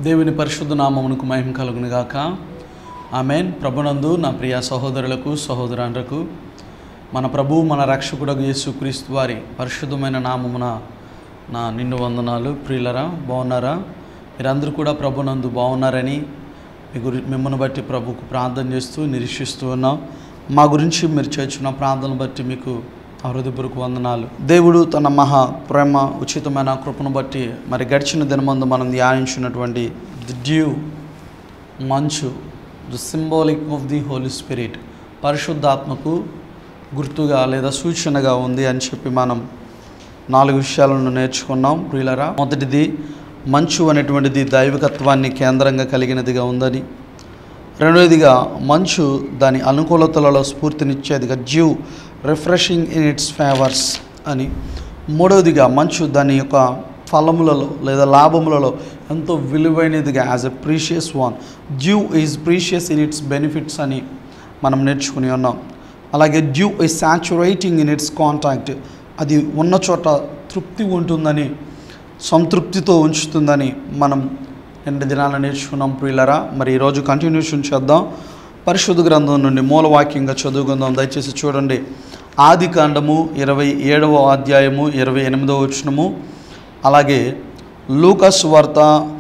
దేవుని పరిశుద్ధ నామమునకు మహిమ కలుగును గాక. ఆమేన్. ప్రభునందు నా ప్రియ సహోదరులకు సహోదరులకు మన ప్రభువు మన రక్షకుడగు యేసుక్రీస్తు వారి పరిశుద్ధమైన నామమున నా నిండు వందనాలు. ప్రియులరా, బాగున్నారా? మీరందరూ కూడా ప్రభునందు బాగున్నారని మిమ్మల్ని బట్టి ప్రభుకు ప్రార్థన చేస్తూ నిరీక్షిస్తూ ఉన్నాం. మా గురించి మీరు చేస్తున్న ప్రార్థనలు బట్టి మీకు హృదయపూర్వక వందనాలు. దేవుడు తన మహా ప్రేమ ఉచితమైన కృపను బట్టి మరి గడిచిన దినమందు మనం ధ్యానించినటువంటి ది డ్యూ, మంచు, the symbolic of the Holy Spirit, పరిశుద్ధాత్మకు గుర్తుగా లేదా సూచనగా ఉంది అని చెప్పి మనం 4 విషయాలను నేర్చుకున్నాం. ప్రియులరా, మొదటిది మంచు అనేటువంటిది దైవికత్వాన్ని కేంద్రంగా కలిగినదిగా ఉందని, రెండవదిగా మంచు దాని అనుకూలతలలో స్ఫూర్తినిచ్చేదిగా, dew refreshing in its favours అని, మూడవదిగా మంచు దాని యొక్క ఫలములలో లేదా లాభములలో ఎంతో విలువైనదిగా, as a precious one, dew is precious in its benefits అని మనం నేర్చుకుని ఉన్నాం. అలాగే dew is saturating in its contact, అది ఉన్న చోట తృప్తి ఉంటుందని, సంతృప్తితో ఉంచుతుందని మనం 2 దినాలు నేర్చుకున్నాం. ప్రియులరా, మరి ఈరోజు కంటిన్యూషన్ చేద్దాం. పరిశుద్ధ గ్రంథం నుండి మూలవాక్యంగా చదువుకుందాం. దయచేసి చూడండి. ఆది కాండము 27వ అధ్యాయము 28వ వచనము, అలాగే లూకాసు వార్త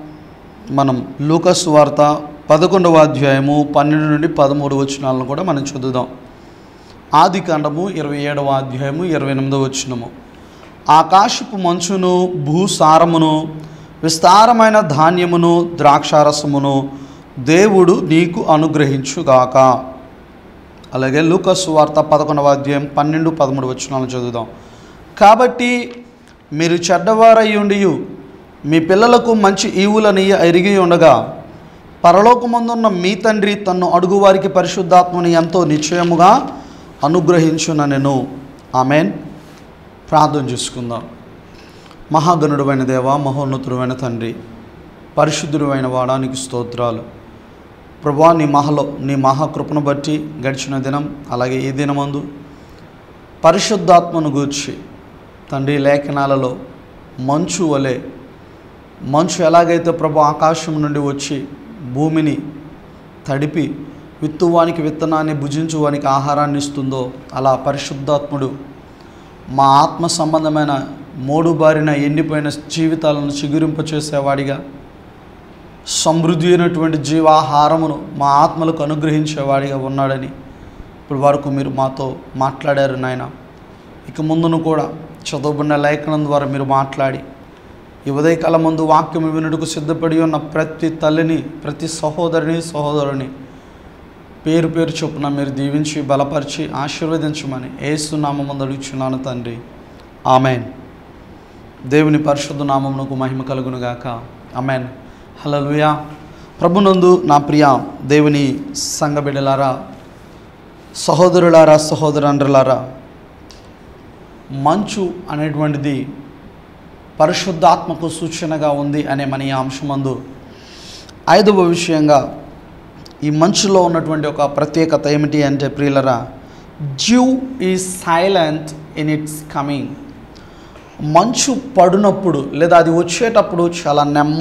11వ అధ్యాయము 12 నుండి 13 వచనాలను కూడా మనం చదువుదాం. ఆది కాండము 27వ అధ్యాయము 28వ వచనము. ఆకాశపు మంచును, భూసారమును, విస్తారమైన ధాన్యమును, ద్రాక్షారసమును దేవుడు నీకు అనుగ్రహించుగాక. అలాగే లూకాసు వార్త 11వ అధ్యాయం 12-13 వచనాలను చదువుదాం. కాబట్టి మీరు చెడ్డవారయ్యుండి మీ పిల్లలకు మంచి ఈవులని ఎరిగి ఉండగా, పరలోకమందున్న మీ తండ్రి తన్ను అడుగువారికి పరిశుద్ధాత్మని ఎంతో నిశ్చయముగా అనుగ్రహించుననెను. ఆమేన్. ప్రార్థన చేసుకుందాం. మహాగణుడైన దేవ, మహోన్నతుడైన తండ్రి, పరిశుద్ధుడైన వాడానికి స్తోత్రాలు. ప్రభువా, నీ మహాకృపను బట్టి గడిచిన దినం, అలాగే ఈ దినమందు పరిశుద్ధాత్మను గూర్చి తండ్రి లేఖనాలలో మంచు వలె, మంచు ఎలాగైతే ప్రభు ఆకాశం నుండి వచ్చి భూమిని తడిపి విత్తువానికి విత్తనాన్ని, భుజించువానికి ఆహారాన్ని ఇస్తుందో, అలా పరిశుద్ధాత్ముడు మా ఆత్మ సంబంధమైన మోడుబారిన ఎండిపోయిన జీవితాలను చిగురింపచేసేవాడిగా, సమృద్ధి అయినటువంటి జీవాహారమును మా ఆత్మలకు అనుగ్రహించేవాడిగా ఉన్నాడని ఇప్పుడు వరకు మీరు మాతో మాట్లాడారు నాయన. ఇక ముందును కూడా చదువుబడిన లేఖనం ద్వారా మీరు మాట్లాడి, ఈ ఉదయకాలం ముందు వాక్యం వినుటకు సిద్ధపడి ఉన్న ప్రతి తల్లిని, ప్రతి సహోదరుని పేరు పేరు చొప్పున మీరు దీవించి బలపరిచి ఆశీర్వదించమని యేసు నామమున అడుగుచున్నాను తండ్రి. ఆమెన్. దేవుని పరిశుద్ధ నామమునకు మహిమ కలుగును గాక. ఆమెన్. హల్లెలూయా. ప్రభునందు నా ప్రియ దేవుని సంఘ బిడ్డలారా, సహోదరులారా, సహోదరులారా, మంచు అనేటువంటిది పరిశుద్ధాత్మకు సూచనగా ఉంది అనే మన ఈ అంశమందు 5వ విషయంగా ఈ మంచులో ఉన్నటువంటి ఒక ప్రత్యేకత ఏమిటి అంటే, ప్రియులరా, dew is silent in its coming. మంచు పడినప్పుడు లేదా అది వచ్చేటప్పుడు చాలా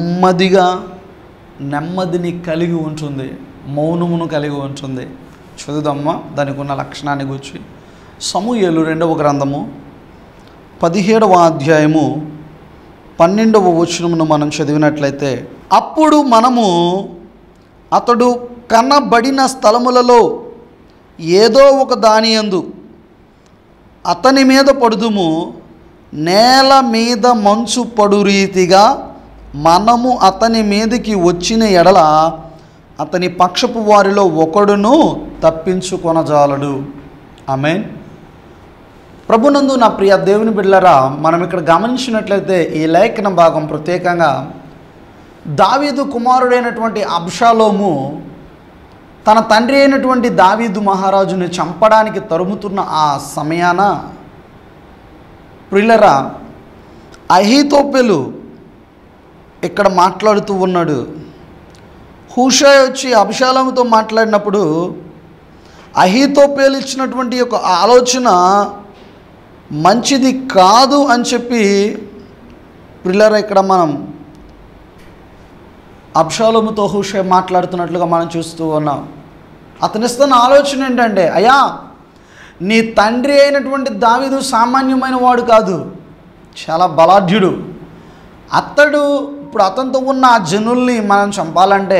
నెమ్మదిని కలిగి ఉంటుంది, మౌనమును కలిగి ఉంటుంది. చదువుదామా దానికి ఉన్న లక్షణాన్ని గురించి. సమూయేలు 2వ గ్రంథము 17వ అధ్యాయము 12వ వచనమును మనం చదివినట్లయితే, అప్పుడు మనము అతడు కనబడిన స్థలములలో ఏదో ఒక దానియందు అతని మీద పడుదుము, నేల మీద మంచు పడు రీతిగా మనము అతని మీదకి వచ్చిన ఎడల అతని పక్షపు వారిలో ఒకడును తప్పించుకొనజాలడు. ఆమేన్. ప్రభునందు నా ప్రియ దేవుని బిడ్డలారా, మనం ఇక్కడ గమనించినట్లయితే ఈ లేఖన భాగం ప్రత్యేకంగా దావీదు కుమారుడైనటువంటి అబ్షాలోము తన తండ్రి అయినటువంటి దావీదు మహారాజుని చంపడానికి తరుముతున్న ఆ సమయాన, ప్రియులరా, అహీతోపెలు ఇక్కడ మాట్లాడుతూ ఉన్నాడు. హూషై వచ్చి అబ్షాలోముతో మాట్లాడినప్పుడు అహీతోపెలు ఇచ్చినటువంటి ఒక ఆలోచన మంచిది కాదు అని చెప్పి ప్రియులరా ఇక్కడ మనం అబ్షాలోముతో హూషై మాట్లాడుతున్నట్లుగా మనం చూస్తూ ఉన్నాం. అతనిస్తున్న ఆలోచన ఏంటంటే, అయ్యా, నీ తండ్రి అయినటువంటి దావీదు సామాన్యమైన వాడు కాదు, చాలా బలాఢ్యుడు. ఇప్పుడు అతనితో ఉన్న ఆ జనుల్ని మనం చంపాలంటే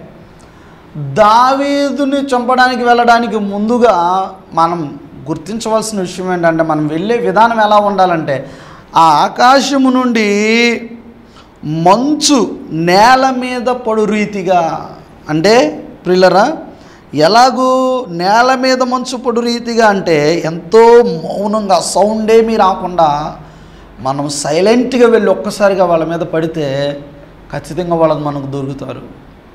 దావీదుని చంపడానికి వెళ్ళడానికి ముందుగా మనం గుర్తించవలసిన విషయం ఏంటంటే, మనం వెళ్ళే విధానం ఎలా ఉండాలంటే, ఆ ఆకాశము నుండి మంచు నేల మీద పడు రీతిగా, అంటే ప్రియులరా, ఎలాగూ నేల మీద మంచు పడు రీతిగా అంటే ఎంతో మౌనంగా, సౌండ్ ఏమీ రాకుండా మనం సైలెంట్గా వెళ్ళి ఒక్కసారిగా వాళ్ళ మీద పడితే ఖచ్చితంగా వాళ్ళకి మనకు దొరుకుతారు.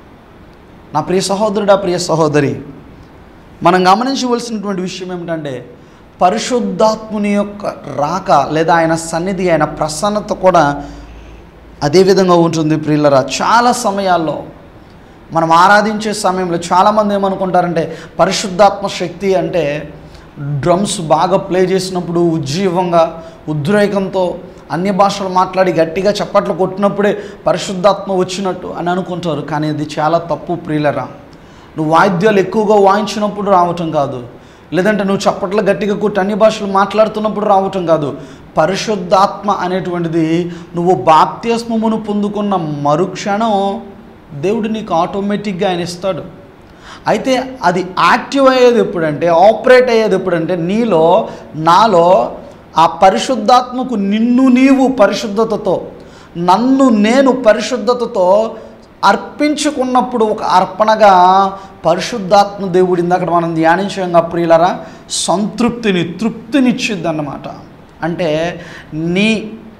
నా ప్రియ సహోదరుడా, ప్రియ సహోదరి, మనం గమనించవలసినటువంటి విషయం ఏమిటంటే, పరిశుద్ధాత్ముని యొక్క రాక లేదా ఆయన సన్నిధి, ఆయన ప్రసన్నత కూడా అదే విధంగా ఉంటుంది ప్రియులరా. చాలా సమయాల్లో మనం ఆరాధించే సమయంలో చాలామంది ఏమనుకుంటారంటే, పరిశుద్ధాత్మ శక్తి అంటే డ్రమ్స్ బాగా ప్లే చేసినప్పుడు ఉజ్జీవంగా, ఉద్రేకంతో అన్య భాషలు మాట్లాడి గట్టిగా చప్పట్లు కొట్టినప్పుడే పరిశుద్ధాత్మ వచ్చినట్టు అని అనుకుంటారు. కానీ అది చాలా తప్పు ప్రియులరా. నువ్వు వాయిద్యాలు ఎక్కువగా వాయించినప్పుడు రావటం కాదు, లేదంటే నువ్వు చప్పట్లు గట్టిగా కొట్టి అన్య భాషలు మాట్లాడుతున్నప్పుడు రావటం కాదు. పరిశుద్ధాత్మ అనేటువంటిది నువ్వు బాప్తిస్మమును పొందుకున్న మరుక్షణం దేవుడు నీకు ఆటోమేటిక్గా ఆయన ఇస్తాడు. అయితే అది యాక్టివ్ అయ్యేది ఎప్పుడంటే, ఆపరేట్ అయ్యేది ఎప్పుడంటే, నీలో నాలో ఆ పరిశుద్ధాత్మకు నిన్ను నీవు పరిశుద్ధతతో, నన్ను నేను పరిశుద్ధతతో అర్పించుకున్నప్పుడు ఒక అర్పణగా పరిశుద్ధాత్మ దేవుడి ఇందాక మనం ధ్యానించంగా ప్రియులరా తృప్తినిచ్చిద్ది అన్నమాట. అంటే నీ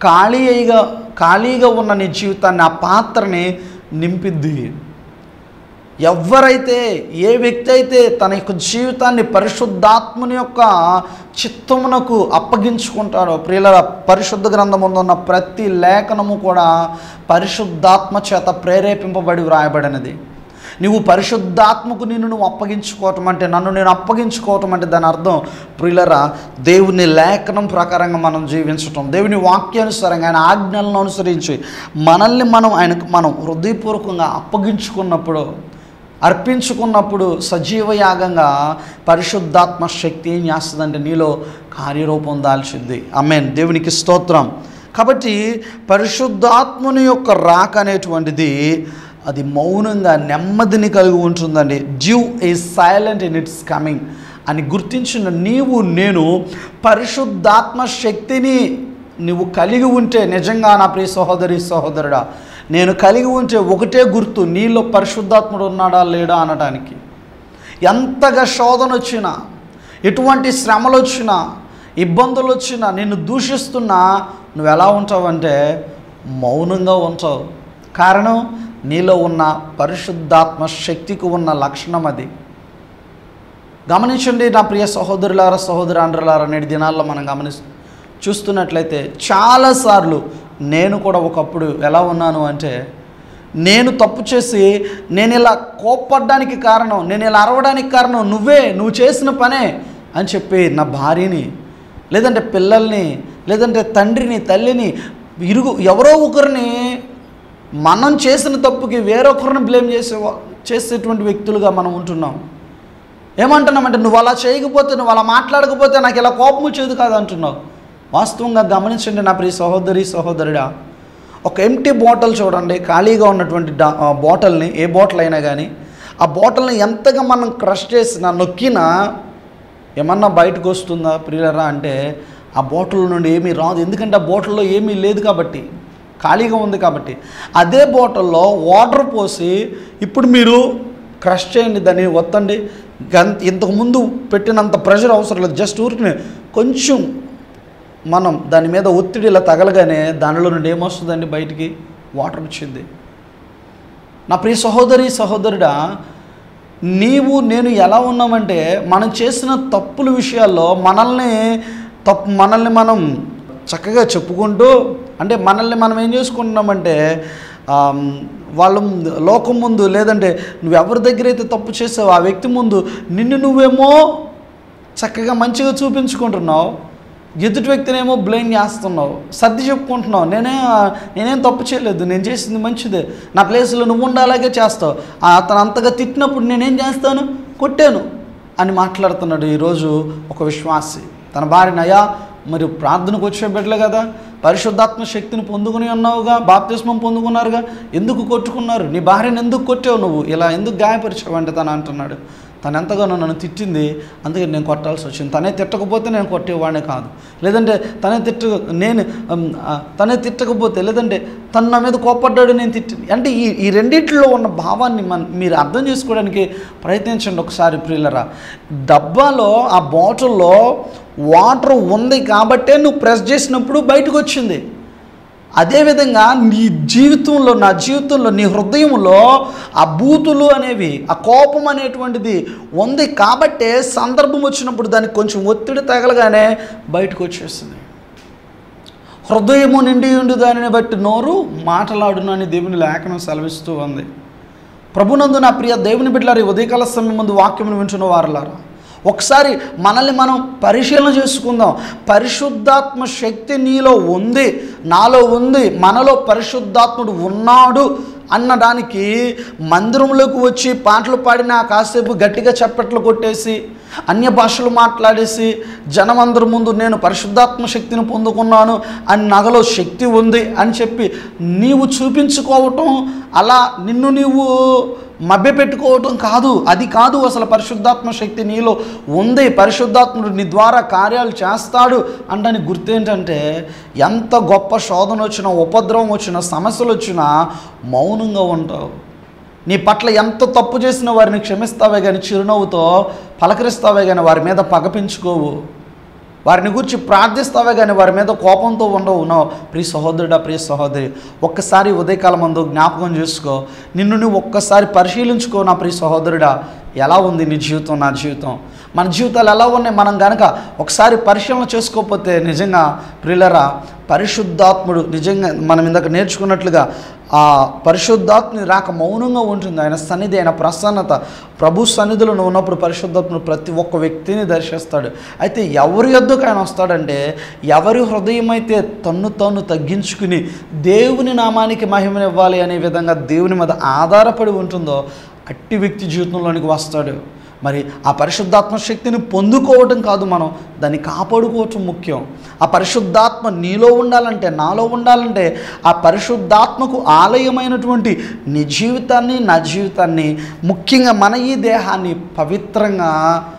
ఖాళీగా ఉన్న నీ జీవితాన్ని, ఆ పాత్రని నింపిద్ది. ఎవరైతే, ఏ వ్యక్తి అయితే తన యొక్క జీవితాన్ని పరిశుద్ధాత్మని యొక్క చిత్తమునకు అప్పగించుకుంటాడో, ప్రియుల పరిశుద్ధ గ్రంథములో ఉన్న ప్రతి లేఖనము కూడా పరిశుద్ధాత్మ చేత ప్రేరేపింపబడి వ్రాయబడినది. నువ్వు పరిశుద్ధాత్మకు నువ్వు అప్పగించుకోవటం అంటే, నన్ను నేను అప్పగించుకోవటం అంటే దాని అర్థం ప్రియులరా దేవుని లేఖనం ప్రకారంగా మనం జీవించటం, దేవుని వాక్యానుసారంగా ఆయన ఆజ్ఞలను అనుసరించి మనల్ని మనం హృదయపూర్వకంగా అర్పించుకున్నప్పుడు సజీవ యాగంగా పరిశుద్ధాత్మ శక్తి ఏం చేస్తుందంటే నీలో కార్యరూపం దాల్చింది. ఆమేన్, దేవునికి స్తోత్రం. కాబట్టి పరిశుద్ధాత్మని యొక్క రాక అనేటువంటిది అది మౌనంగా నెమ్మదిని కలిగి ఉంటుందండి. Dew is silent in its coming అని గుర్తించిన నీవు నేను పరిశుద్ధాత్మ శక్తిని నువ్వు కలిగి ఉంటే, నిజంగా నా ప్రియ సహోదరి సహోదరుడా, నేను కలిగి ఉంటే ఒకటే గుర్తు, నీలో పరిశుద్ధాత్ముడు ఉన్నాడా లేడా అనడానికి. ఎంతగా శోధన వచ్చినా, ఎటువంటి శ్రమలు వచ్చినా, ఇబ్బందులు వచ్చినా, నిన్ను దూషిస్తున్నా నువ్వు ఎలా ఉంటావంటే మౌనంగా ఉంటావు. కారణం నీలో ఉన్న పరిశుద్ధాత్మ శక్తికి ఉన్న లక్షణం అది. గమనించండి నా ప్రియ సహోదరులారా సహోదరాండ్రులారా, నేటి దినాల్లో మనం చూస్తున్నట్లయితే చాలాసార్లు నేను కూడా ఒకప్పుడు ఎలా ఉన్నాను అంటే, నేను తప్పు చేసి నేను ఇలా కోప్పడ్డానికి కారణం, నేను ఇలా అరవడానికి కారణం నువ్వు చేసిన పనే అని చెప్పి నా భార్యని, లేదంటే పిల్లల్ని, లేదంటే తండ్రిని, తల్లిని, ఎవరో ఒకరిని మనం చేసిన తప్పుకి వేరొకరిని బ్లేమ్ చేసేటువంటి వ్యక్తులుగా మనం ఉంటున్నాం. ఏమంటున్నామంటే, నువ్వు అలా చేయకపోతే, నువ్వు అలా మాట్లాడకపోతే నాకు ఇలా కోపం వచ్చేది కాదు అంటున్నావు. వాస్తవంగా గమనించండి నా ప్రియ సహోదరి సహోదరుడా, ఒక ఎంటీ బాటిల్ చూడండి, ఖాళీగా ఉన్నటువంటి బాటిల్ని, ఏ బాటిల్ అయినా కానీ ఆ బాటిల్ని ఎంతగా మనం క్రష్ చేసినా, నొక్కినా ఏమన్నా బయటకు వస్తుందా ప్రియులరా అంటే ఆ బాటిల్ నుండి ఏమీ రాదు. ఎందుకంటే ఆ బాటిల్లో ఏమీ లేదు కాబట్టి, ఖాళీగా ఉంది కాబట్టి. అదే బాటిల్లో వాటర్ పోసి ఇప్పుడు మీరు క్రష్ చేయండి, దాన్ని ఒత్తండి, ఇంతకుముందు పెట్టినంత ప్రెషర్ అవసరం లేదు, జస్ట్ ఊరికి కొంచెం మనం దాని మీద ఒత్తిడి ఇలా తగలగానే దానిలో నుండి ఏమొస్తుందండి బయటికి? వాటర్ వచ్చింది. నా ప్రియ సహోదరి సహోదరుడా, నీవు నేను ఎలా ఉన్నామంటే, మనం చేసిన తప్పుల విషయాల్లో మనల్ని మనం చక్కగా చెప్పుకుంటూ, అంటే మనల్ని మనం ఏం చేసుకుంటున్నామంటే వాళ్ళ లోకం ముందు, లేదంటే నువ్వెవరి దగ్గర అయితే తప్పు చేసావో ఆ వ్యక్తి ముందు నిన్ను నువ్వేమో చక్కగా మంచిగా చూపించుకుంటున్నావు. ఎదుటి వ్యక్తినేమో బ్లేమ్ చేస్తున్నావు, సర్ది చెప్పుకుంటున్నావు. నేనేం తప్పు చేయలేదు, నేను చేసింది మంచిదే, నా ప్లేస్లో నువ్వు ఉండాలాగే చేస్తావు. అతను అంతగా తిట్టినప్పుడు నేనేం చేస్తాను, కొట్టాను అని మాట్లాడుతున్నాడు. ఈరోజు ఒక విశ్వాసి తన భార్యని, అయ్యా మరి ప్రార్థనకు వచ్చే బిడ్డలే కదా, పరిశుద్ధాత్మ శక్తిని పొందుకుని ఉన్నావుగా, బాప్తిస్మం పొందుకున్నారుగా, ఎందుకు కొట్టుకున్నారు, నీ భార్యను ఎందుకు కొట్టావు, నువ్వు ఇలా ఎందుకు గాయపరిచావు అంటే తను అంటున్నాడు, తను ఎంతగానో నన్ను తిట్టింది, అందుకే నేను కొట్టాల్సి వచ్చింది. తనే తిట్టకపోతే నేను కొట్టేవాడిని కాదు, లేదంటే తనే తిట్టకపోతే, లేదంటే తను నా మీద కోపడ్డాడు, నేను తిట్టింది అంటే ఈ రెండింటిలో ఉన్న భావాన్ని మీరు అర్థం చేసుకోవడానికి ప్రయత్నించండి ఒకసారి ప్రియులరా. డబ్బాలో ఆ బాటిల్లో వాటర్ ఉంది కాబట్టే నువ్వు ప్రెస్ చేసినప్పుడు బయటకు వచ్చింది. అదేవిధంగా నీ జీవితంలో, నా జీవితంలో, నీ హృదయంలో ఆ బూతులు అనేవి, ఆ కోపం అనేటువంటిది ఉంది కాబట్టే సందర్భం వచ్చినప్పుడు దానికి కొంచెం ఒత్తిడి తగలగానే బయటకు వచ్చేస్తుంది. హృదయము నిండి ఉండి దానిని బట్టి నోరు మాటలాడును అని దేవుని లేఖనం సెలవిస్తూ ఉంది. ప్రభునందు నా ప్రియ దేవుని బిడ్డలారా, ఈ ఉదయకాల సమయం ముందు వాక్యమును వింటున్న వారులారా, ఒకసారి మనల్ని మనం పరిశీలన చేసుకుందాం. పరిశుద్ధాత్మ శక్తి నీలో ఉంది, నాలో ఉంది, మనలో పరిశుద్ధాత్ముడు ఉన్నాడు అన్నదానికి మందిరంలోకి వచ్చి పాటలు పాడినా, కాసేపు గట్టిగా చప్పట్లు కొట్టేసి, అన్య భాషలు మాట్లాడేసి, జనమందరి ముందు నేను పరిశుద్ధాత్మ శక్తిని పొందుకున్నాను అని, నగలో శక్తి ఉంది అని చెప్పి నీవు చూపించుకోవటం, అలా నిన్ను నీవు మభ్యపెట్టుకోవటం కాదు. అది కాదు అసలు. పరిశుద్ధాత్మ శక్తి నీలో ఉంది, పరిశుద్ధాత్ముడు నీ ద్వారా కార్యాలు చేస్తాడు అంటే గుర్తేంటంటే, ఎంత గొప్ప శోధన వచ్చినా, ఉపద్రవం వచ్చినా, సమస్యలు వచ్చినా మౌనంగా ఉంటావు. నీ పట్ల ఎంత తప్పు చేసిన వారిని క్షమిస్తావే కానీ, చిరునవ్వుతో పలకరిస్తావే కానీ వారి మీద పగపించుకోవు. వారిని గురించి ప్రార్థిస్తావే కానీ వారి మీద కోపంతో ఉండవు. ప్రియ సహోదరుడా, ప్రియ సహోదరి, ఒక్కసారి ఉదయకాలం ముందు జ్ఞాపకం చేసుకో, నిన్ను నువ్వు ఒక్కసారి పరిశీలించుకో. నా ప్రియ సహోదరుడా, ఎలా ఉంది నీ జీవితం, నా జీవితం, మన జీవితాలు ఎలా ఉన్నాయి? మనం కనుక ఒకసారి పరిశీలన చేసుకోకపోతే నిజంగా ప్రియులరా, పరిశుద్ధాత్ముడు నిజంగా మనం ఇందాక నేర్చుకున్నట్లుగా ఆ పరిశుద్ధాత్మని రాక మౌనంగా ఉంటుంది. ఆయన సన్నిధి, ఆయన ప్రసన్నత, ప్రభు సన్నిధిలో ఉన్నప్పుడు పరిశుద్ధాత్ముడు ప్రతి ఒక్క వ్యక్తిని దర్శిస్తాడు. అయితే ఎవరి యొద్దకు ఆయన వస్తాడంటే, ఎవరి హృదయం అయితే తన్ను తాను తగ్గించుకుని దేవుని నామానికి మహిమనివ్వాలి అనే విధంగా దేవుని మీద ఆధారపడి ఉంటుందో అట్టి వ్యక్తి జీవితంలోనికి వస్తాడు. మరి ఆ పరిశుద్ధాత్మ శక్తిని పొందుకోవటం కాదు, మనం దాన్ని కాపాడుకోవటం ముఖ్యం. ఆ పరిశుద్ధాత్మ నీలో ఉండాలంటే, నాలో ఉండాలంటే, ఆ పరిశుద్ధాత్మకు ఆలయమైనటువంటి నీ జీవితాన్ని, నా జీవితాన్ని, ముఖ్యంగా మన ఈ దేహాన్ని పవిత్రంగా,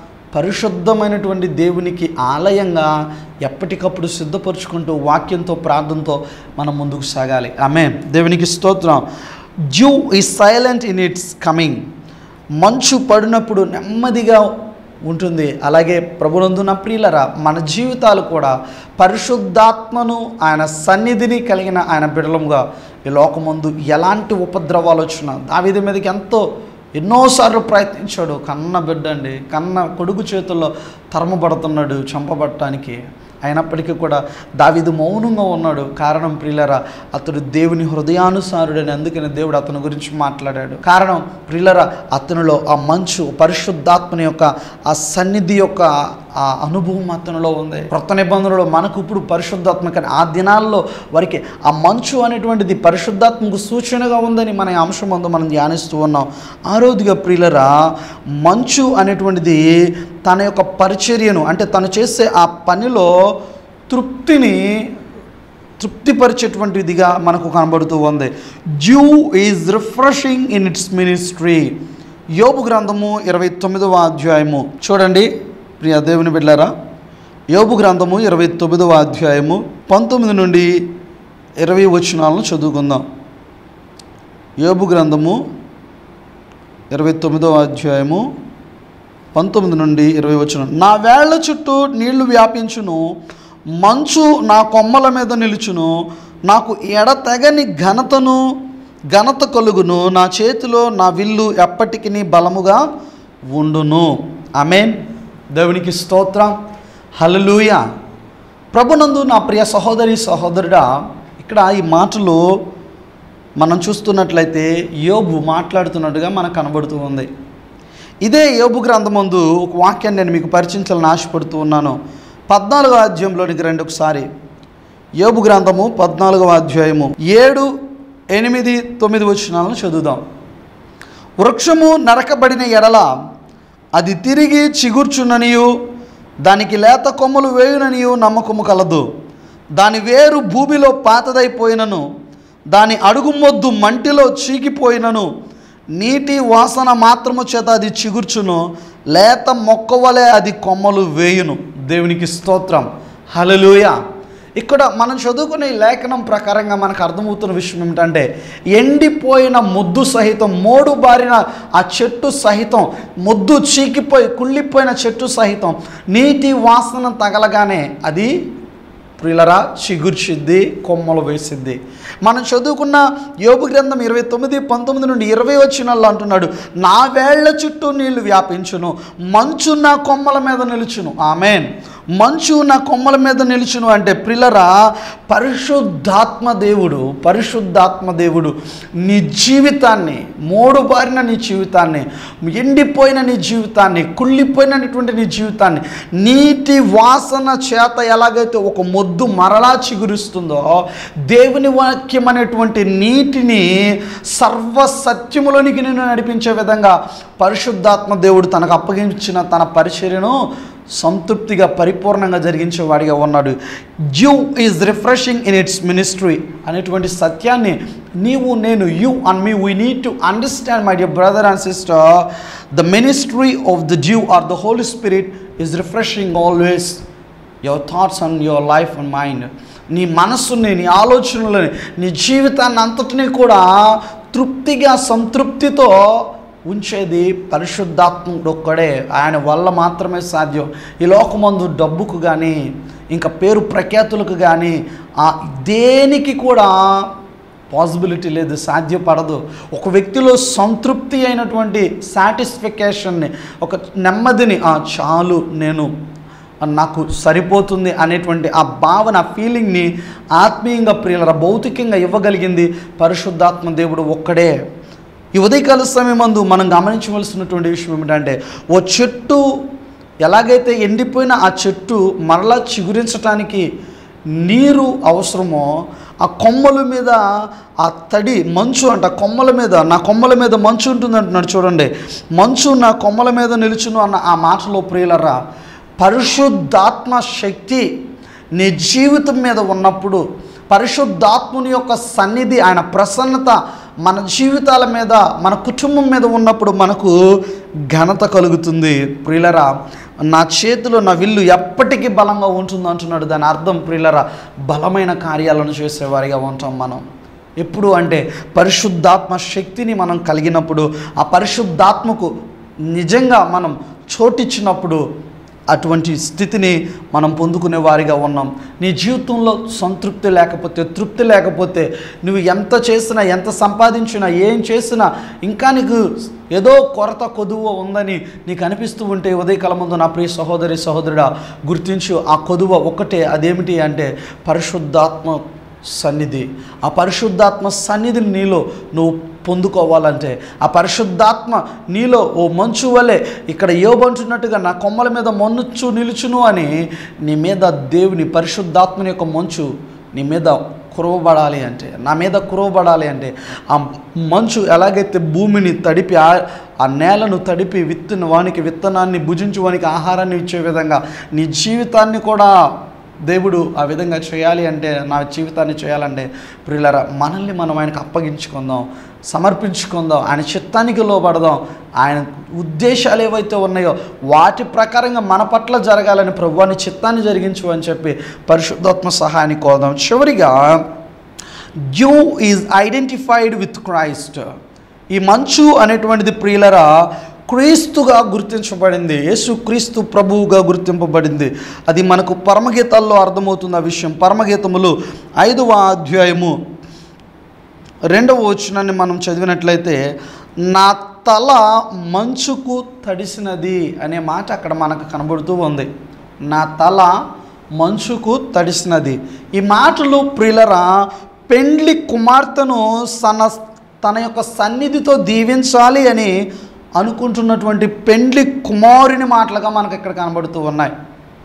పరిశుద్ధమైనటువంటి దేవునికి ఆలయంగా ఎప్పటికప్పుడు సిద్ధపరుచుకుంటూ వాక్యంతో, ప్రార్థనతో మనం ముందుకు సాగాలి. ఆమేన్. దేవునికి స్తోత్రం. Dew is silent in its coming. మంచు పడినప్పుడు నెమ్మదిగా ఉంటుంది. అలాగే ప్రభునందున ప్రియులరా, మన జీవితాలు కూడా పరిశుద్ధాత్మను, ఆయన సన్నిధిని కలిగిన ఆయన బిడ్డలముగా ఈ లోకమందు ఎలాంటి ఉపద్రవాలు వచ్చినా, దావీదు మీదకి ఎన్నోసార్లు ప్రయత్నించాడు. కన్న బిడ్డ అండి, కన్న కొడుకు చేతుల్లో తరమబడుతున్నాడు చంపబడటానికి. అయినప్పటికీ కూడా దావీదు మౌనంగా ఉన్నాడు. కారణం ప్రియులరా, అతడు దేవుని హృదయానుసారుడని, అందుకని దేవుడు అతని గురించి మాట్లాడాడు. కారణం ప్రియులరా, అతనిలో ఆ మంచు, పరిశుద్ధాత్మని యొక్క ఆ సన్నిధి యొక్క ఆ అనుభవం అతనిలో ఉంది. క్రొత్త నిబంధనలో మనకు ఇప్పుడు పరిశుద్ధాత్మ, కానీ ఆ దినాల్లో వారికి ఆ మంచు అనేటువంటిది పరిశుద్ధాత్మకు సూచనగా ఉందని మన అంశం ముందు మనం ధ్యానిస్తూ ఉన్నాం. ఆరోదిగా ప్రియులరా, మంచు అనేటువంటిది తన యొక్క పరిచర్యను, అంటే తను చేసే ఆ పనిలో తృప్తిపరిచేటువంటిదిగా మనకు కనబడుతూ ఉంది. Dew is refreshing in its ministry. యోబు గ్రంథము 29వ అధ్యాయము చూడండి ప్రియ దేవుని బిడ్డలారా. యోబు గ్రంథము 29వ అధ్యాయము 19 నుండి 20 వచనాలను చదువుకుందాం. యోబు గ్రంథము 29వ అధ్యాయము 19 నుండి 20 వచనం. నా వేళ్ల చుట్టూ నీళ్లు వ్యాపించును, మంచు నా కొమ్మల మీద నిలుచును, నాకు ఎడతెగని ఘనత కలుగును, నా చేతిలో నా విల్లు ఎప్పటికీ బలముగా ఉండును. ఆమేన్. దేవునికి స్తోత్రం. హల్లెలూయా. ప్రభునందు నా ప్రియ సహోదరి, సహోదరుడా, ఇక్కడ ఈ మాటలు మనం చూస్తున్నట్లయితే యోబు మాట్లాడుతున్నట్టుగా మనకు కనబడుతూ ఉంది. ఇదే యోబు గ్రంథమందు ఒక వాక్యాన్ని నేను మీకు పరిచయించాలని ఆశపడుతూ ఉన్నాను. 14వ అధ్యాయంలోనికి రండి ఒకసారి. యోబు గ్రంథము 14వ అధ్యాయము 7, 8, 9 వచనాలను చదువుదాం. వృక్షము నరకబడిన ఎడల అది తిరిగి చిగుర్చుననియు దానికి లేత కొమ్మలు వేయుననియు నమ్మకము కలదు. దాని వేరు భూమిలో పాతదైపోయినను దాని అడుగు మొద్దు మంటిలో చీకిపోయినను నీటి వాసన మాత్రము చేత అది చిగుర్చును, లేత మొక్క వలె అది కొమ్మలు వేయును. దేవునికి స్తోత్రం, హల్లెలూయా. ఇక్కడ మనం చదువుకునే లేఖనం ప్రకారంగా మనకు అర్థమవుతున్న విషయం ఏమిటంటే, ఎండిపోయిన మొద్దు సహితం, మోడు బారిన ఆ చెట్టు సహితం, మొద్దు చీకిపోయి కుళ్ళిపోయిన చెట్టు సహితం నీటి వాసన తగలగానే అది ప్రియులరా చిగుర్చిద్ది, కొమ్మలు వేసిద్ది. మనం చదువుకున్న యోబు గ్రంథం 29, 19 నుండి 20 వచనాల్లో అంటున్నాడు, నా వేళ్ల చుట్టూ నీళ్లు వ్యాపించును, మంచు నా కొమ్మల మీద నిలుచును. ఆమేన్. మంచు నా కొమ్మల మీద నిలుచును అంటే ప్రియులరా, పరిశుద్ధాత్మ దేవుడు నీ జీవితాన్ని, మోడు బారిన నీ జీవితాన్ని, ఎండిపోయిన నీ జీవితాన్ని, కుళ్ళిపోయినటువంటి నీ జీవితాన్ని నీటి వాసన చేత ఎలాగైతే ఒక మొద్దు మరలా చిగురిస్తుందో, దేవుని వాక్యం అనేటువంటి నీటిని సర్వసత్యములోనికి నేను నడిపించే విధంగా పరిశుద్ధాత్మ దేవుడు తనకు అప్పగించిన తన పరిచర్యను సంతృప్తిగా పరిపూర్ణంగా జరిగించేవాడిగా ఉన్నాడు. Dew is refreshing in its ministry అనేటువంటి సత్యాన్ని నీవు, నేను, you and me, we need to understand my dear brother and sister. The ministry of the dew or the Holy Spirit is refreshing always your thoughts and your life and mind. నీ మనస్సుని, నీ ఆలోచనలని, నీ జీవితాన్ని అంతటినీ కూడా తృప్తిగా, సంతృప్తితో ఉంచేది పరిశుద్ధాత్ముడు ఒక్కడే. ఆయన వల్ల మాత్రమే సాధ్యం. ఈ లోకమందు డబ్బుకు కానీ, ఇంకా పేరు ప్రఖ్యాతులకు కానీ, దేనికి కూడా పాసిబిలిటీ లేదు, సాధ్యపడదు. ఒక వ్యక్తిలో సంతృప్తి అయినటువంటి సాటిస్ఫికేషన్ని, ఒక నెమ్మదిని, చాలు, నాకు సరిపోతుంది అనేటువంటి ఆ భావన, ఫీలింగ్ని ఆత్మీయంగా, ప్రియులరా, భౌతికంగా ఇవ్వగలిగింది పరిశుద్ధాత్మ దేవుడు ఒక్కడే. ఈ ఉదయకాల సమయమందు మనం గమనించవలసినటువంటి విషయం ఏమిటంటే, ఓ చెట్టు ఎలాగైతే ఎండిపోయిన ఆ చెట్టు మరలా చిగురించటానికి నీరు అవసరమో, ఆ కొమ్మల మీద ఆ తడి, మంచు అంట, కొమ్మల మీద, నా కొమ్మల మీద మంచు ఉంటుంది అంటున్నాడు. చూడండి, మంచు నా కొమ్మల మీద నిలుచును అన్న ఆ మాటలో ప్రియులరా, పరిశుద్ధాత్మ శక్తి నీ జీవితం మీద ఉన్నప్పుడు, పరిశుద్ధాత్ముని యొక్క సన్నిధి, ఆయన ప్రసన్నత మన జీవితాల మీద, మన కుటుంబం మీద ఉన్నప్పుడు మనకు ఘనత కలుగుతుంది. ప్రియులరా, నా చేతిలో నా విల్లు ఎప్పటికీ బలంగా ఉంటుంది అంటున్నాడు. దాని అర్థం ప్రియులరా, బలమైన కార్యాలను చేసేవారిగా ఉంటాం మనం. ఎప్పుడు అంటే పరిశుద్ధాత్మ శక్తిని మనం కలిగినప్పుడు, ఆ పరిశుద్ధాత్మకు నిజంగా మనం చోటిచ్చినప్పుడు అటువంటి స్థితిని మనం పొందుకునే వారిగా ఉన్నాం. నీ జీవితంలో సంతృప్తి లేకపోతే, తృప్తి లేకపోతే, నువ్వు ఎంత చేసినా, ఎంత సంపాదించినా, ఏం చేసినా ఇంకా నీకు ఏదో కొరత, కొదువ ఉందని నీకు అనిపిస్తూ ఉంటే, ఉదయకాలం ముందు నా ప్రియ సహోదరి, సహోదరుడా, గుర్తించు, ఆ కొదువ ఒక్కటే. అదేమిటి అంటే పరిశుద్ధాత్మ సన్నిధి. ఆ పరిశుద్ధాత్మ సన్నిధిని నీలో నువ్వు పొందుకోవాలంటే, ఆ పరిశుద్ధాత్మ నీలో ఓ మంచు వలె, ఇక్కడ యోబు అంటున్నట్టుగా నా కొమ్మల మీద మంచు నిలుచును అని, నీ మీద దేవుని పరిశుద్ధాత్మని యొక్క మంచు నీ మీద కురవబడాలి అంటే, నా మీద కురవబడాలి అంటే, ఆ మంచు ఎలాగైతే భూమిని తడిపి, ఆ నేలను తడిపి విత్తిన వానికి విత్తనాన్ని, భుజించు వానికి ఆహారాన్ని ఇచ్చే విధంగా నీ జీవితాన్ని కూడా దేవుడు ఆ విధంగా చేయాలి అంటే, నా జీవితాన్ని చేయాలంటే ప్రియులరా, మనల్ని మనం ఆయనకు అప్పగించుకుందాం, సమర్పించుకుందాం, ఆయన చిత్తానికి లోబడదాం. ఆయన ఉద్దేశాలు ఏవైతే ఉన్నాయో వాటి ప్రకారంగా మన పట్ల జరగాలని ప్రభువాని చిత్తాన్ని జరిగించు అని చెప్పి పరిశుద్ధాత్మ సహాయాన్ని కోరుదాం. చివరిగా, dew is identified with Christ. ఈ మంచు అనేటువంటిది ప్రియులరా క్రీస్తుగా గుర్తించబడింది, యేసు క్రీస్తు ప్రభువుగా గుర్తింపబడింది. అది మనకు పరమగీతాల్లో అర్థమవుతుంది ఆ విషయం. పరమగీతములు 5వ అధ్యాయము 2వ వచనాన్ని మనం చదివినట్లయితే, నా తల మంచుకు తడిసినది అనే మాట అక్కడ మనకు కనబడుతూ ఉంది. నా తల మంచుకు తడిసినది. ఈ మాటలు ప్రియులరా, పెండ్లి కుమార్తెను తన యొక్క సన్నిధితో దీవించాలి అని అనుకుంటున్నటువంటి పెండ్లి కుమారుని మాటలుగా మనకు ఇక్కడ కనబడుతూ ఉన్నాయి.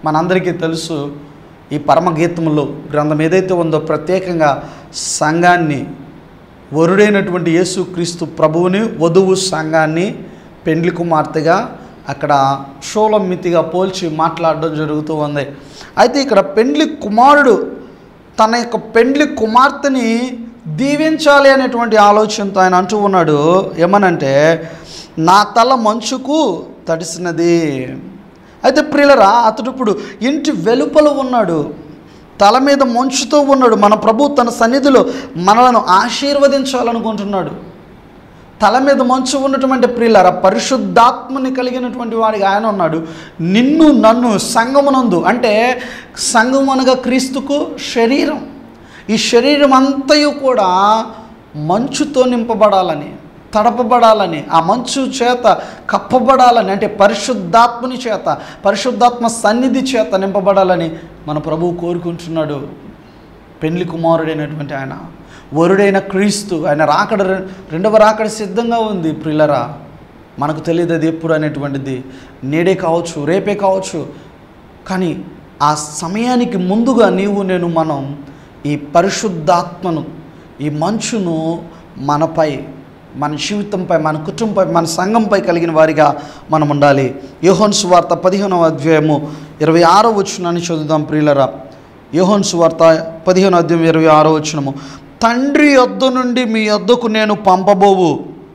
మనందరికీ తెలుసు, ఈ పరమగీతములో గ్రంథం ఏదైతే ఉందో ప్రత్యేకంగా సంఘాన్ని, వరుడైనటువంటి యేసుక్రీస్తు ప్రభువుని, వధువు సంఘాన్ని పెండ్లి కుమార్తెగా అక్కడ షోలమ్మితిగా పోల్చి మాట్లాడడం జరుగుతూ ఉంది. అయితే ఇక్కడ పెండ్లి కుమారుడు తన యొక్క పెండ్లి కుమార్తెని దీవించాలి అనేటువంటి ఆలోచనతో ఆయన అంటూ ఉన్నాడు. ఏమనంటే, నా తల మంచుకు తడిసినది. అయితే ప్రియులరా, అతడు ఇప్పుడు ఇంటి వెలుపల ఉన్నాడు, తల మీద మంచుతో ఉన్నాడు. మన ప్రభు తన సన్నిధిలో మనలను ఆశీర్వదించాలనుకుంటున్నాడు. తల మీద మంచు ఉన్నటువంటి ప్రియులరా, పరిశుద్ధాత్మని కలిగినటువంటి వాడిగా ఆయన ఉన్నాడు. నిన్ను నన్ను సంఘమునందు, అంటే సంఘం అనగా క్రీస్తుకు శరీరం, ఈ శరీరం అంతయు కూడా మంచుతో నింపబడాలని, తడపబడాలని, ఆ మంచు చేత కప్పబడాలని, అంటే పరిశుద్ధాత్మని చేత, పరిశుద్ధాత్మ సన్నిధి చేత నింపబడాలని మన ప్రభువు కోరుకుంటున్నాడు. పెండ్లి కుమారుడైనటువంటి ఆయన, వరుడైన క్రీస్తు, ఆయన రాకడ, రెండవ రాకడ సిద్ధంగా ఉంది ప్రియులరా. మనకు తెలియదు అది ఎప్పుడు అనేటువంటిది, నేడే కావచ్చు, రేపే కావచ్చు. కానీ ఆ సమయానికి ముందుగా నీవు నేను మనం ఈ పరిశుద్ధాత్మను, ఈ మంచును మనపై, మన జీవితంపై, మన కుటుంబంపై, మన సంఘంపై కలిగిన వారిగా మనం ఉండాలి. యోహాను సువార్త 15వ అధ్యాయము 26వ వచనాన్ని చదువుదాం ప్రియులరా. యోహాను సువార్త 15వ అధ్యాయం 26వ వచనము, తండ్రి యొద్ద నుండి మీ యొద్దకు నేను పంపబోవు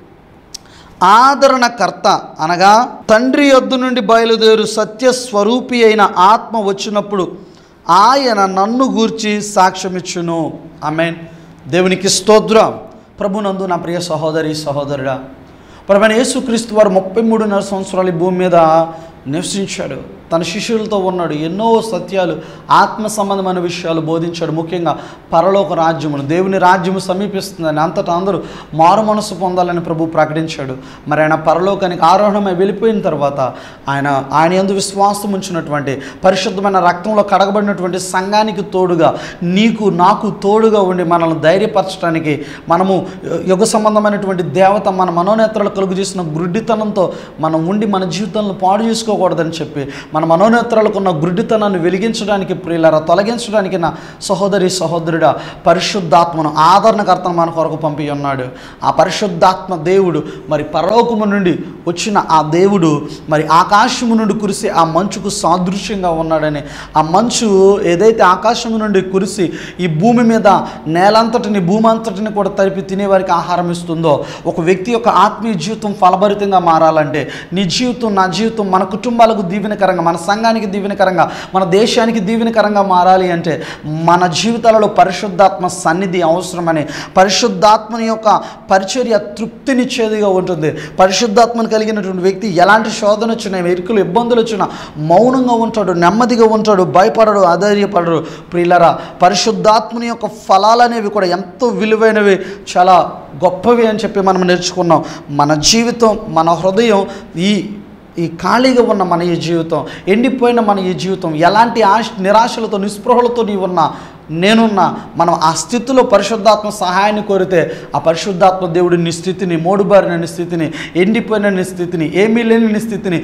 ఆదరణకర్త, అనగా తండ్రి యొద్ద నుండి బయలుదేరు సత్యస్వరూపి అయిన ఆత్మ వచ్చినప్పుడు ఆయన నన్ను గూర్చి సాక్ష్యమిచ్చును. ఆమేన్. దేవునికి స్తోత్రం. ప్రభునందు నా ప్రియ సహోదరి సహోదరుడా, ప్రభువైన యేసుక్రీస్తు వారు 33.5 సంవత్సరాలు ఈ భూమి మీద నివసించాడు. తన శిష్యులతో ఉన్నాడు. ఎన్నో సత్యాలు, ఆత్మ సంబంధమైన విషయాలు బోధించాడు. ముఖ్యంగా పరలోక రాజ్యమును, దేవుని రాజ్యము సమీపిస్తుందని, అంతటా అందరూ మారు మనసు పొందాలని ప్రభు ప్రకటించాడు. మరి ఆయన పరలోకానికి ఆరోహణమై వెళ్ళిపోయిన తర్వాత ఆయన యందు విశ్వాసం ఉంచినటువంటి, పరిశుద్ధమైన రక్తంలో కడగబడినటువంటి సంఘానికి తోడుగా, నీకు నాకు తోడుగా ఉండి మనల్ని ధైర్యపరచడానికి, మనము యుగ సంబంధమైనటువంటి దేవత మన మనోనేత్రాలు కలుగు చేసిన గుడ్డితనంతో మనం ఉండి మన జీవితంలో పాడు చేసుకోకూడదని చెప్పి, మన మనోనేత్రాలకు ఉన్న గుడ్డితనాన్ని వెలిగించడానికి ప్రియులారా, తొలగించడానికి నా సహోదరి సహోదరుడా, పరిశుద్ధాత్మను, ఆదరణకర్తను మన కొరకు పంపి ఉన్నాడు. ఆ పరిశుద్ధాత్మ దేవుడు, మరి పరలోకము నుండి వచ్చిన ఆ దేవుడు, మరి ఆకాశము నుండి కురిసి ఆ మంచుకు సాదృశ్యంగా ఉన్నాడని, ఆ మంచు ఏదైతే ఆకాశము నుండి కురిసి ఈ భూమి మీద నేలంతటిని, భూమి అంతటిని కూడా తరిపి తినేవారికి ఆహారం ఇస్తుందో, ఒక వ్యక్తి యొక్క ఆత్మీయ జీవితం ఫలభరితంగా మారాలంటే, నీ జీవితం, నా జీవితం, మన కుటుంబాలకు దీవెనకరంగా, మన సంఘానికి దీవెనకరంగా, మన దేశానికి దీవెనకరంగా మారాలి అంటే మన జీవితాలలో పరిశుద్ధాత్మ సన్నిధి అవసరమని, పరిశుద్ధాత్మని యొక్క పరిచర్య తృప్తినిచ్చేదిగా ఉంటుంది. పరిశుద్ధాత్మను కలిగినటువంటి వ్యక్తి ఎలాంటి శోధన వచ్చినా, ఇరుకులు ఇబ్బందులు వచ్చినా మౌనంగా ఉంటాడు, నెమ్మదిగా ఉంటాడు, భయపడడు, అధైర్యపడడు. ప్రియులరా, పరిశుద్ధాత్మని యొక్క ఫలాలు అనేవి కూడా ఎంతో విలువైనవి, చాలా గొప్పవి అని చెప్పి మనం నేర్చుకున్నాం. మన జీవితం, మన హృదయం, ఈ ఖాళీగా ఉన్న మన ఈ జీవితం, ఎండిపోయిన మన ఈ జీవితం, ఎలాంటి నిరాశలతో, నిస్పృహలతో నీవున్నా, నేనున్నా, మనం ఆ స్థితిలో పరిశుద్ధాత్మ సహాయాన్ని కోరితే ఆ పరిశుద్ధాత్మ దేవుడి నీ స్థితిని, మోడుబారిన స్థితిని, ఎండిపోయిన స్థితిని, ఏమీ లేని స్థితిని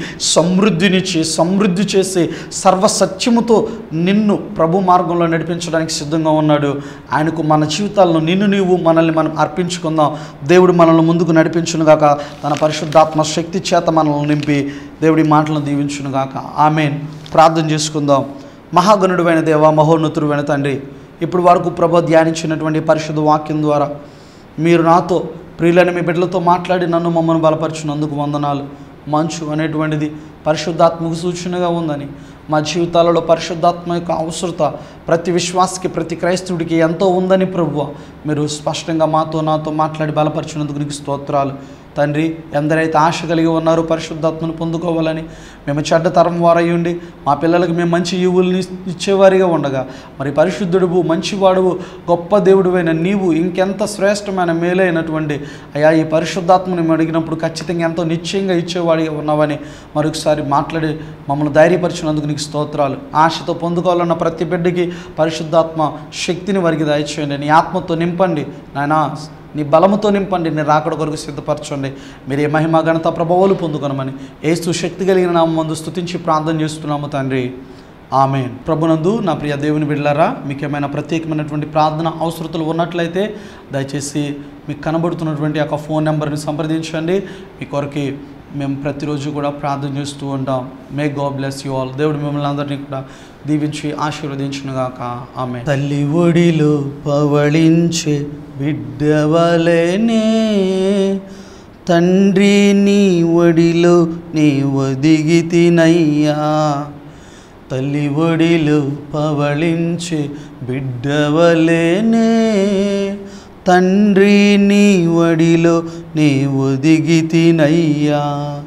సమృద్ధి చేసి సర్వసత్యముతో నిన్ను ప్రభు మార్గంలో నడిపించడానికి సిద్ధంగా ఉన్నాడు. ఆయనకు మన జీవితాలను, నీవు మనల్ని మనం అర్పించుకుందాం. దేవుడు మనల్ని ముందుకు నడిపించునుగాక, తన పరిశుద్ధాత్మ శక్తి చేత మనల్ని నింపి దేవుడి మాటలను దీవించునుగాక. ఆమేన్. ప్రార్థన చేసుకుందాం. మహాగణుడువైన దేవ, మహోన్నతుడైన తండ్రి, ఇప్పుడు వరకు ప్రభు ధ్యానించినటువంటి పరిశుద్ధ వాక్యం ద్వారా మీరు నాతో, ప్రియులైన మీ బిడ్డలతో మాట్లాడి నన్ను, మమ్మల్ని బలపరిచినందుకు వందనాలు. మంచు అనేటువంటిది పరిశుద్ధాత్మకు సూచనగా ఉందని, మా జీవితాలలో పరిశుద్ధాత్మ యొక్క అవసరత ప్రతి విశ్వాసకి, ప్రతి క్రైస్తవుడికి ఎంతో ఉందని ప్రభువా మీరు స్పష్టంగా నాతో మాట్లాడి బలపరిచినందుకు నీకు స్తోత్రాలు తండ్రి. ఎందరైతే ఆశ కలిగి ఉన్నారో పరిశుద్ధాత్మను పొందుకోవాలని, మేము చెడ్డ తరం వారై ఉండి మా పిల్లలకు మేము మంచి ఈవుల్ని ఇచ్చేవారిగా ఉండగా, మరి పరిశుద్ధుడువు, మంచివాడువు, గొప్ప దేవుడువైన నీవు ఇంకెంత శ్రేష్టమైన మేలైనటువంటి అయ్యా ఈ పరిశుద్ధాత్మని మేము అడిగినప్పుడు ఖచ్చితంగా ఎంతో నిశ్చయంగా ఇచ్చేవాడిగా ఉన్నావని మరొకసారి మాట్లాడి మమ్మల్ని ధైర్యపరిచినందుకు నీకు స్తోత్రాలు. ఆశతో పొందుకోవాలన్న ప్రతి బిడ్డకి పరిశుద్ధాత్మ శక్తిని వారికి దయచేయండి. నీ ఆత్మతో నింపండి నాయనా, నీ బలముతో నింపండి, నీ రాకడ కొరకు సిద్ధపరచండి. మీరే మహిమ ఘనత ప్రభావాలు పొందుకొనమని యేసు శక్తి కలిగిన నామమున స్తుతించి ప్రార్థన చేస్తున్నాము తండ్రి. ఆమేన్. ప్రభునందు నా ప్రియ దేవుని బిడ్డలారా, మీకు ఏమైనా ప్రత్యేకమైనటువంటి ప్రార్థన అవసరతలు ఉన్నట్లయితే దయచేసి మీకు కనబడుతున్నటువంటి యొక్క ఫోన్ నెంబర్ని సంప్రదించండి. మీ కొరకి మేము ప్రతిరోజు కూడా ప్రార్థన చేస్తూ ఉంటాం. May God bless you all. దేవుడు మిమ్మల్ని అందరినీ కూడా దీవించి ఆశీర్వదించునుగాక. ఆమేన్. తల్లి ఒడిలో పవళించే బిడ్డవలెనే, తండ్రి నీ ఒడిలో నీ ఒదిగితినయ్యా. తల్లి ఒడిలో పవళించే బిడ్డవలెనే, తండ్రి నీ ఒడిలో నీ ఒదిగితినయ్యా.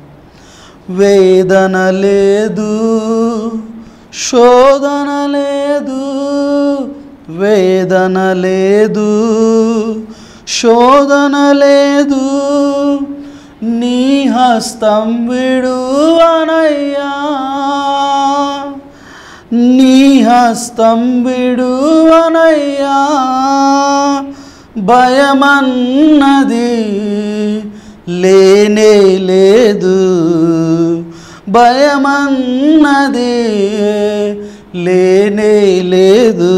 వేదన లేదు, శోధన లేదు, వేదన లేదు, శోధన లేదు, నీ హస్తం విడువనయ్యా, నీ హస్తం విడువనయ్యా. భయమన్నది లేనే లేదు, భయమన్నది లేనే లేదు.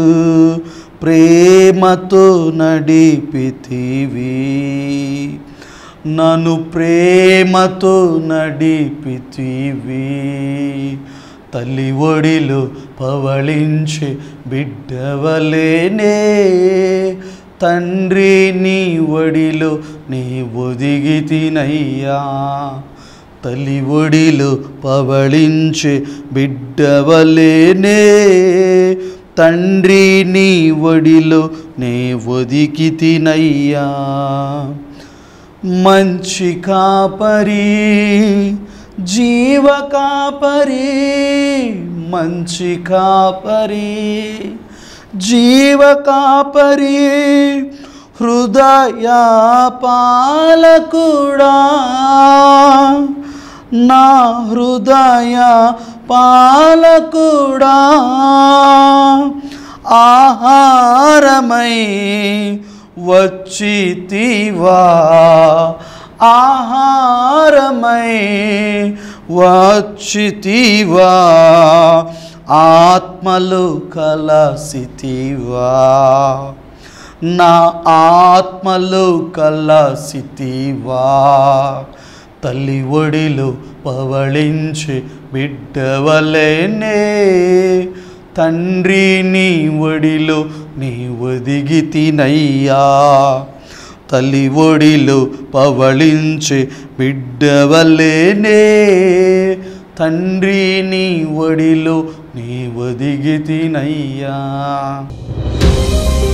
ప్రేమతో నడిపితివి నన్ను, ప్రేమతో నడిపితివి. తల్లి ఒడిలో పవళించే బిడ్డవలెనే, తండ్రి నీ ఒడిలో నీ ఒదిగితినయ్యా. తల్లి ఒడిలో పవళించే బిడ్డవలెనే, తండ్రి నీ ఒడిలో నీ ఒదిగితినయ్యా. మంచి కాపరి, జీవ కాపరి, మంచి కాపరి, జీవ కాపరి, హృదయ పాలకుడా, నా హృదయ పాలకుడా. ఆహారమై వచ్చితివా, ఆహారమై వచ్చితివా, ఆత్మలు కలసితివా, నా ఆత్మలు కలసితివా. తల్లి ఒడిలో పవళించే బిడ్డవలెనే, తండ్రి నీ ఒడిలో నీ ఒదిగితినయ్యా. తల్లి ఒడిలో పవళించే బిడ్డవలెనే, తండ్రి నీ ఒడిలో నీ ఒదిగితినయ్యా.